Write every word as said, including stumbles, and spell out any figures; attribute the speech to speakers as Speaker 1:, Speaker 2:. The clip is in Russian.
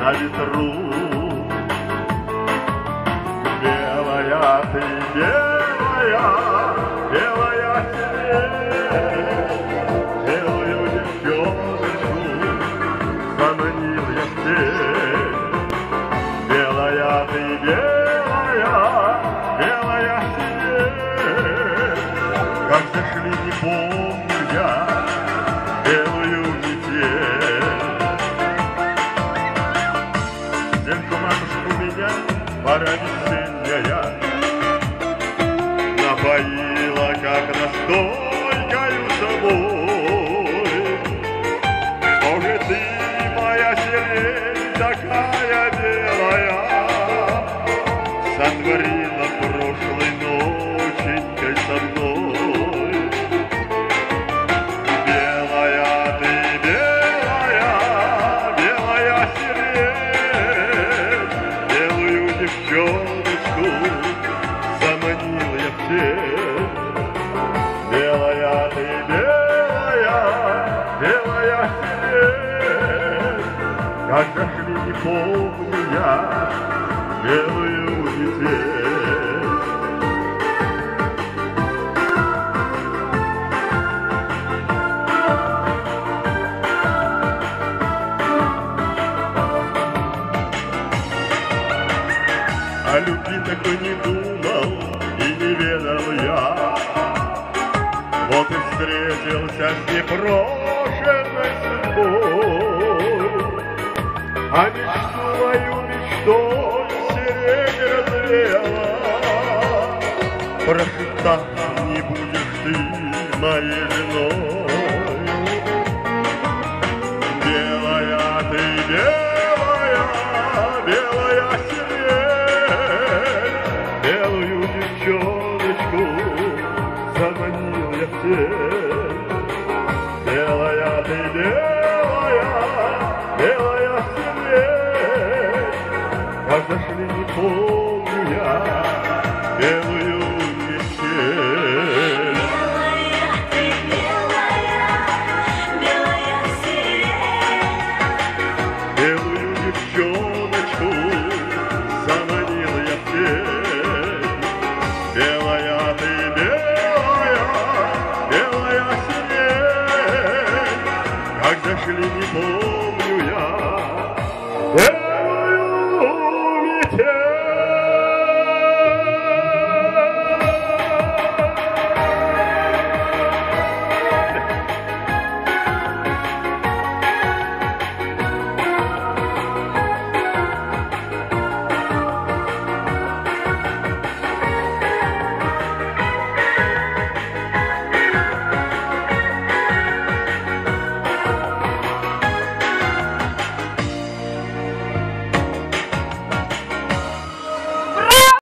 Speaker 1: на ветру. Белая ты, белая, белая сирень, белую девчонку заманил я в тень. Белая ты, белая, белая сирень, как зашли, не помню я белую метель. Девка, матушка, у меня пора весенняя, напоила, как настойкою собой. Что же ты, моя сирень, такая белая, сотворила прошлой ноченькой со мной? Белая ты, белая, белая сирень, белую девчоночку заманил я в тень. Белая ты, белая, белая сирень, как зашли, не помню я белую метель. О любви такой не думал и не ведал я, вот и встретился с непрошенной судьбой. А мечту мою мечтой сирень развеяла, прошептав: не будешь ты моей женой. Белая ты, белая, белая сирень, белую девчоночку заманил я в тень. Белая ты, белая, белая сирень, как зашли, не помню я белую